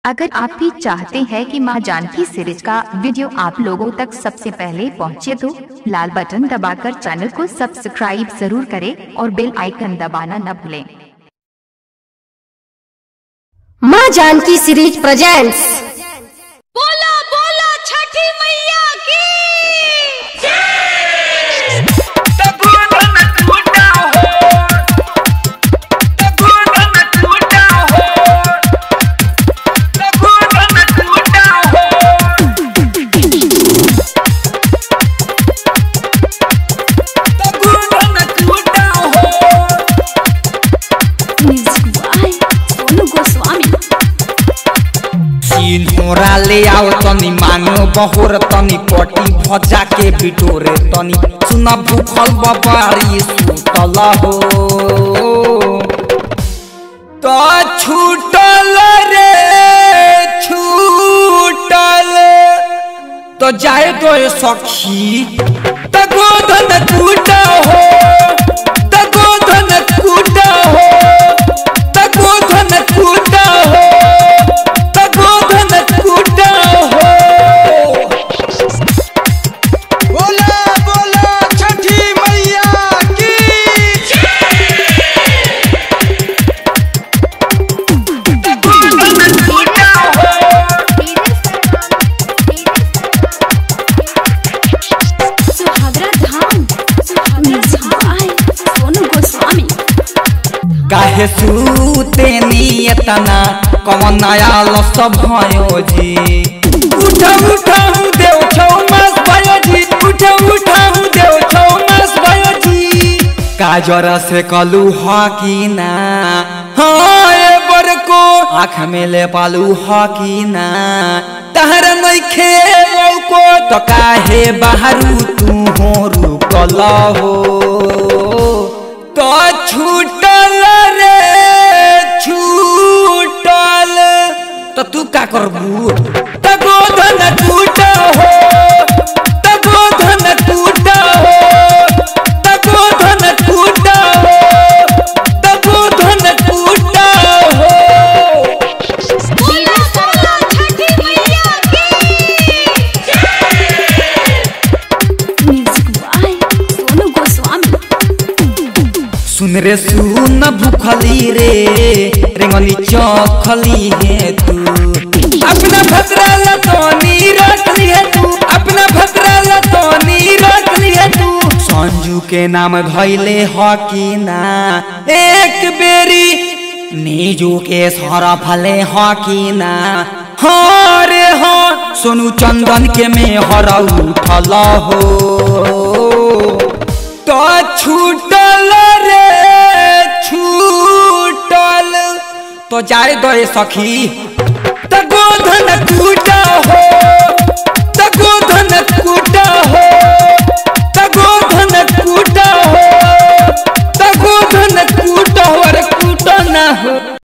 अगर आप भी चाहते हैं कि मां जानकी सीरीज का वीडियो आप लोगों तक सबसे पहले पहुंचे तो लाल बटन दबाकर चैनल को सब्सक्राइब जरूर करें और बेल आइकन दबाना न भूलें। मां जानकी सीरीज प्रेजेंट्स। बोला बोला छठी मैया की मोरा ले आओ तनी मानो बहुर तनी पटी भजा के बिटोरे तनी सुना भूखल बबारी सुतल हो तो छूटल रे छूटल तो जाए तो सखी तो गोधन टूटा हो तो गोधन टूटा हो तो गोधन टूटा हो काहे सूते नियतना कमन नया लस भयो जी उठा उठा देव छौ मास भयो जी उठा उठा देव छौ मास भयो जी काजर से कलू हकीना हां ए बरको आँख में ले पालू हकीना तहर नइखे लौको तो काहे बाहरु तू हो रुकल हो तो छूटल रे छूटल तो तू का करबू तो गोधन टूटा हो तो गोधन टूटा हो तो गोधन टूटा हो तो गोधन टूटा हो बोला बोला छठी मैया की सुन रे सुन भूखली रे रेंगनी चखली है तू अपना भद्रा लतनी रखली है तू अपना भद्रा लतनी रखली है तू संजू के नाम धैले हकीना एक बेरी नीजू के सारा फले हकीना हाँ रे हाँ सोनू चंदन के में हरा उठल हो तो छूटल रे छूटल तो जाए दो सखी तो गोधन टूटा हो तो गोधन टूटा